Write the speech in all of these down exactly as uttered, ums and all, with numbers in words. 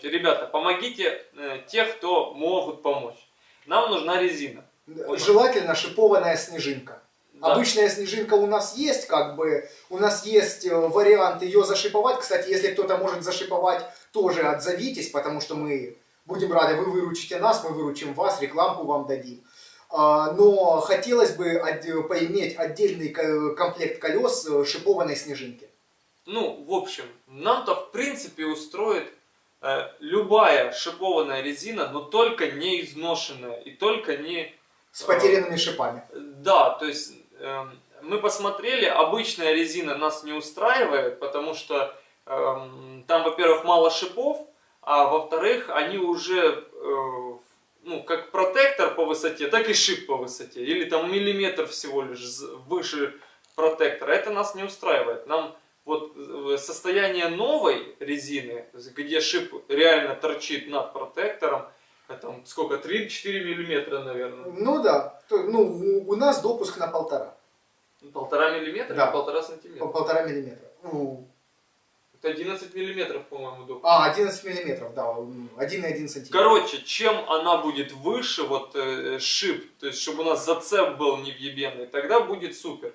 можете. Ребята, помогите э, тех, кто могут помочь. Нам нужна резина. Желательно шипованная снежинка. Да. Обычная снежинка у нас есть, как бы, у нас есть вариант ее зашиповать. Кстати, если кто-то может зашиповать, тоже отзовитесь, потому что мы будем рады, вы выручите нас, мы выручим вас, рекламку вам дадим. Но хотелось бы поиметь отдельный комплект колес шипованной снежинки. Ну, в общем, нам-то в принципе устроит э, любая шипованная резина, но только не изношенная и только не... С потерянными шипами. Да, то есть э, мы посмотрели, обычная резина нас не устраивает, потому что э, там, во-первых, мало шипов, а во-вторых, они уже, э, ну, как протектор по высоте, так и шип по высоте, или там миллиметр всего лишь выше протектора. Это нас не устраивает. Нам вот состояние новой резины, где шип реально торчит над протектором, там сколько, три-четыре миллиметра, наверное. Ну да, ну, у нас допуск на полтора. Полтора миллиметра? Да. Полтора сантиметра? Полтора миллиметра. Ну, это одиннадцать миллиметров, по-моему, допуск. А, одиннадцать миллиметров, да, один и один сантиметр. Короче, чем она будет выше, вот э, шип, то есть чтобы у нас зацеп был невъебенный, тогда будет супер.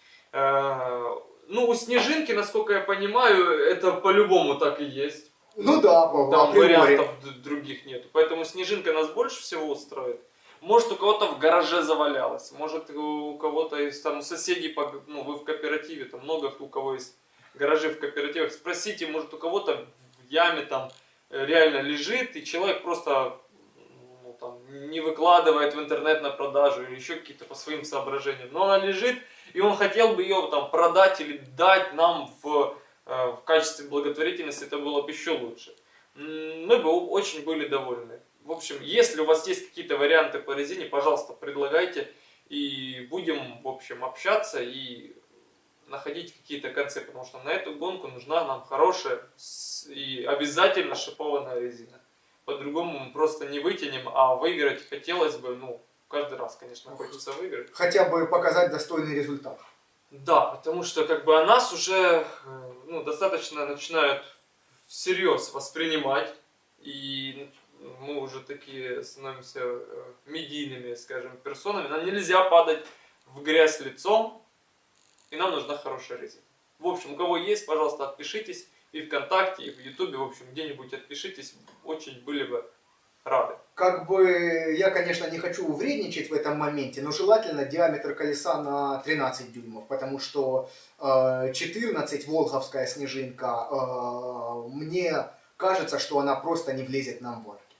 Э, ну, у снежинки, насколько я понимаю, это по-любому так и есть. Ну да, по там вариантов других нету. Поэтому снежинка нас больше всего устроит. Может, у кого-то в гараже завалялось, может, у кого-то из там соседей, ну, вы в кооперативе, там много у кого есть гаражи в кооперативах, спросите, может, у кого-то в яме там реально лежит, и человек просто, ну, там, не выкладывает в интернет на продажу или еще какие-то по своим соображениям, но она лежит, и он хотел бы ее там продать или дать нам в, в качестве благотворительности, это было бы еще лучше. Мы бы очень были довольны. В общем, если у вас есть какие-то варианты по резине, пожалуйста, предлагайте, и будем, в общем, общаться и находить какие-то концы, потому что на эту гонку нужна нам хорошая и обязательно шипованная резина. По-другому мы просто не вытянем, а выиграть хотелось бы, ну, каждый раз, конечно, хочется выиграть. Хотя бы показать достойный результат. Да, потому что как бы о нас уже, ну, достаточно начинают всерьез воспринимать, и мы уже такие становимся медийными, скажем, персонами. Нам нельзя падать в грязь лицом, и нам нужна хорошая резина. В общем, у кого есть, пожалуйста, отпишитесь и ВКонтакте, и в Ютубе, в общем, где-нибудь отпишитесь, очень были бы рады. Как бы я, конечно, не хочу вредничать в этом моменте, но желательно диаметр колеса на тринадцать дюймов, потому что э, четырнадцать волховская снежинка, э, мне кажется, что она просто не влезет нам в арки.